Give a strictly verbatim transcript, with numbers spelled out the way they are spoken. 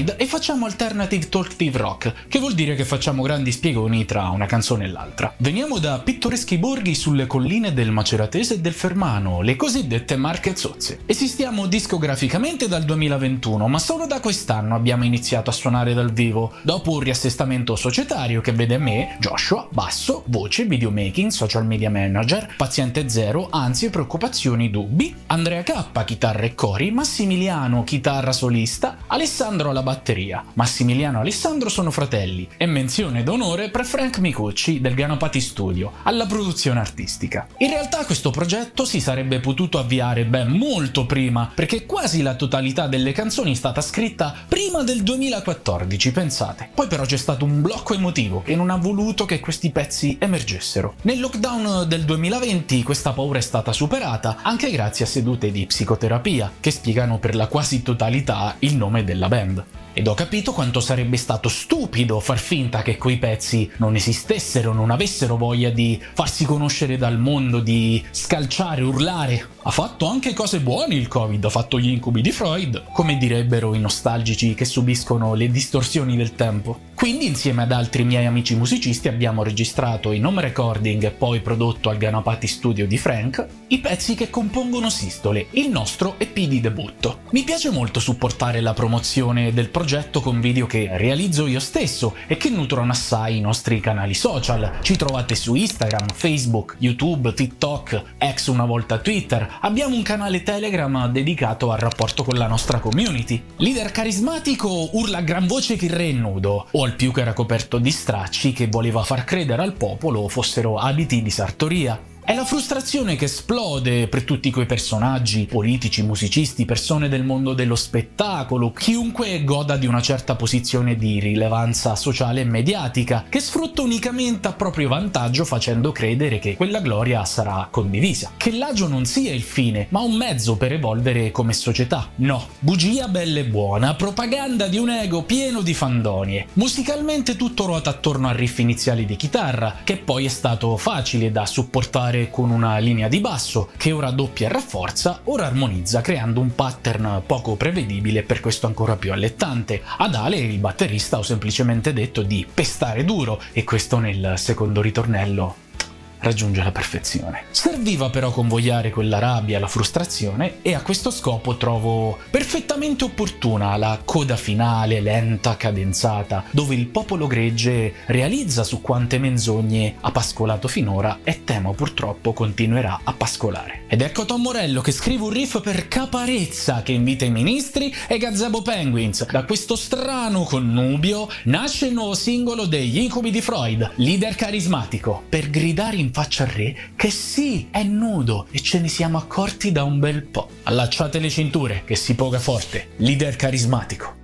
Freud e facciamo alternative talkative rock, che vuol dire che facciamo grandi spiegoni tra una canzone e l'altra. Veniamo da pittoreschi borghi sulle colline del Maceratese e del Fermano, le cosiddette Marche Zozze. Esistiamo discograficamente dal duemilaventuno, ma solo da quest'anno abbiamo iniziato a suonare dal vivo, dopo un riassestamento societario che vede me, Joshua, basso, voce, videomaking, social media manager, paziente zero, ansie, preoccupazioni, dubbi, Andrea K, chitarra e cori, Massimiliano, chitarra solista, Alessandro alla batteria. Massimiliano e Alessandro sono fratelli, e menzione d'onore per Frank Micucci del Ganopati Studio, alla produzione artistica. In realtà questo progetto si sarebbe potuto avviare ben molto prima, perché quasi la totalità delle canzoni è stata scritta prima del duemilaquattordici, pensate. Poi però c'è stato un blocco emotivo che non ha voluto che questi pezzi emergessero. Nel lockdown del duemilaventi questa paura è stata superata, anche grazie a sedute di psicoterapia, che spiegano per la quasi totalità il nome della band. Ed ho capito quanto sarebbe stato stupido far finta che quei pezzi non esistessero, non avessero voglia di farsi conoscere dal mondo, di scalciare, urlare. Ha fatto anche cose buone il Covid, ha fatto gli incubi di Freud, come direbbero i nostalgici che subiscono le distorsioni del tempo. Quindi insieme ad altri miei amici musicisti abbiamo registrato in home recording e poi prodotto al Ganopati Studio di Frank i pezzi che compongono Sistole, il nostro E P di debutto. Mi piace molto supportare la promozione del progetto con video che realizzo io stesso e che nutrono assai i nostri canali social. Ci trovate su Instagram, Facebook, YouTube, TikTok, ex una volta Twitter. Abbiamo un canale Telegram dedicato al rapporto con la nostra community. Leader carismatico urla a gran voce che il re è nudo, o al più che era coperto di stracci che voleva far credere al popolo fossero abiti di sartoria. È la frustrazione che esplode per tutti quei personaggi, politici, musicisti, persone del mondo dello spettacolo, chiunque goda di una certa posizione di rilevanza sociale e mediatica, che sfrutta unicamente a proprio vantaggio facendo credere che quella gloria sarà condivisa. Che l'agio non sia il fine, ma un mezzo per evolvere come società. No, bugia bella e buona, propaganda di un ego pieno di fandonie. Musicalmente tutto ruota attorno a riff iniziali di chitarra, che poi è stato facile da supportare con una linea di basso che ora doppia e rafforza, ora armonizza creando un pattern poco prevedibile e per questo ancora più allettante. Ad Ale, il batterista, ho semplicemente detto di pestare duro e questo nel secondo ritornello raggiunge la perfezione. Serviva però convogliare quella rabbia, la frustrazione, e a questo scopo trovo perfettamente opportuna la coda finale, lenta, cadenzata, dove il popolo gregge realizza su quante menzogne ha pascolato finora e temo purtroppo continuerà a pascolare. Ed ecco Tom Morello che scrive un riff per Caparezza che invita i ministri e Gazebo Penguins. Da questo strano connubio nasce il nuovo singolo degli incubi di Freud, Leader carismatico, per gridare in faccia al re che sì, è nudo e ce ne siamo accorti da un bel po'. Allacciate le cinture che si poga forte, Leader carismatico.